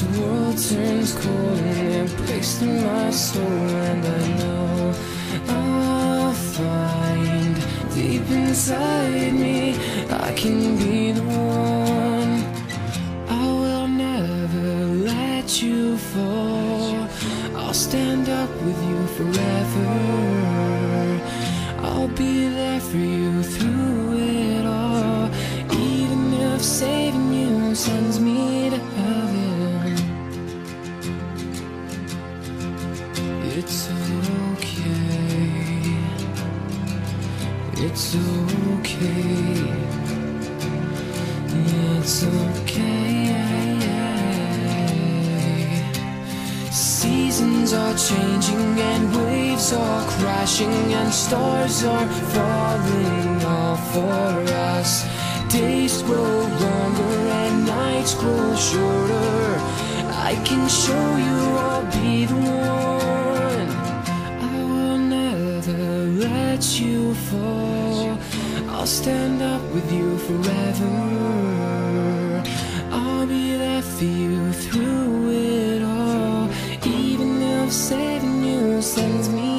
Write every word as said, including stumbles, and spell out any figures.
this world turns cold and it breaks through my soul, and I know I'll find deep inside me I can be the one. I will never let you fall. I'll stand up with you forever. I'll be there for you through it all, even if saving you sends me to heaven. It's okay, it's okay, it's okay. Seasons are changing and waves are crashing and stars are falling all for us. Days grow longer and nights grow shorter. I can show you I'll be the one. I will never let you fall. I'll stand up with you forever. I'll be there for you through it all, even if saving you sends me